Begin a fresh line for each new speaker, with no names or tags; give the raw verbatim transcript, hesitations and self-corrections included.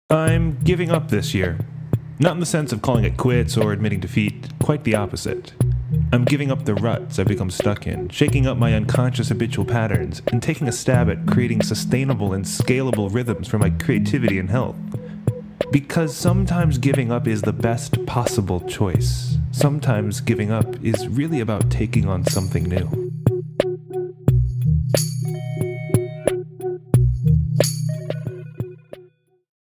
I'm giving up this year. Not in the sense of calling it quits or admitting defeat, quite the opposite. I'm giving up the ruts I've become stuck in, shaking up my unconscious habitual patterns, and taking a stab at creating sustainable and scalable rhythms for my creativity and health. Because sometimes giving up is the best possible choice. Sometimes giving up is really about taking on something new.